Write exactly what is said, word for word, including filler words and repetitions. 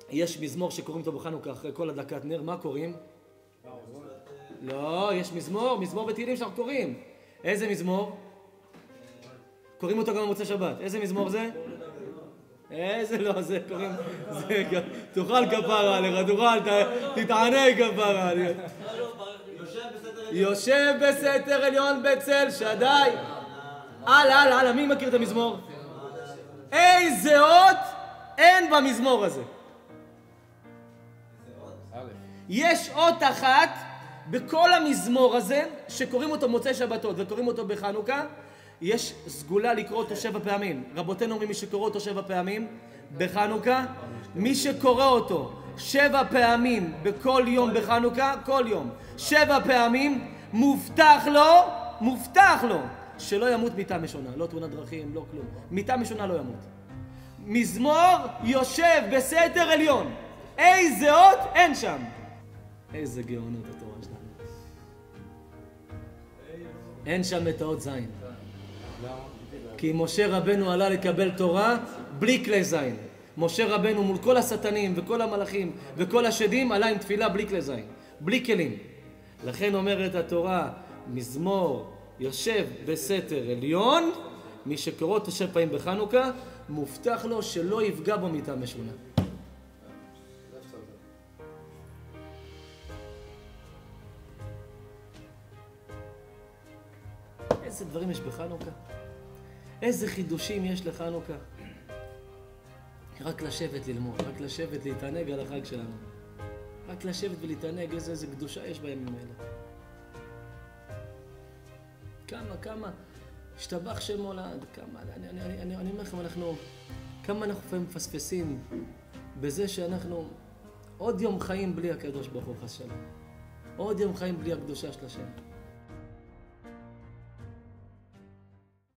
יש מזמור שקוראים אותו בחנוכה אחרי כל הדקת נר, מה קוראים? לא, יש מזמור, מזמור בתהילים שאנחנו קוראים. איזה מזמור? קוראים אותו גם במוצאי שבת. איזה מזמור זה? איזה לא, זה קוראים... תאכל כפרה עליך, תאכל, תתענג כפרה עליך. יושב בסתר עליון בצל שדי. הלאה, הלאה, הלאה, מי מכיר את המזמור? איזה אות אין במזמור הזה. יש אות אחת בכל המזמור הזה שקוראים אותו מוצאי שבתות וקוראים אותו בחנוכה. יש סגולה לקרוא אותו שבע פעמים. רבותינו אומרים מי שקורא אותו שבע פעמים בחנוכה, מי שקורא אותו שבע פעמים בכל יום בחנוכה, כל יום שבע פעמים, מובטח לו, מובטח לו שלא ימות מיתה משונה, לא תאונת דרכים, לא כלום, מיתה משונה לא ימות. מזמור יושב בסתר עליון, איזה אות אין שם. איזה גאונות התורה שלנו. אין שם את האות זין. כי משה רבנו עלה לקבל תורה בלי כלי זין. משה רבנו מול כל השטנים וכל המלאכים וכל השדים עלה עם תפילה בלי כלי זין, בלי כלים. לכן אומרת התורה, מזמור יושב בסתר עליון, מי שקורא אותו שבע פעמים בחנוכה, מובטח לו שלא יפגע בו מיתה משונה. איזה דברים יש בחנוכה? איזה חידושים יש לחנוכה? רק לשבת ללמוד, רק לשבת להתענג על החג שלנו. רק לשבת ולהתענג, איזה, איזה קדושה יש בימים האלה. כמה, כמה, השתבח שם הולד, כמה, אני, אני, אני, אני, אני אומר לכם, אנחנו, כמה אנחנו לפעמים מפספסים בזה שאנחנו עוד יום חיים בלי הקדוש ברוך הוא חס שלום. עוד יום חיים בלי הקדושה של השם.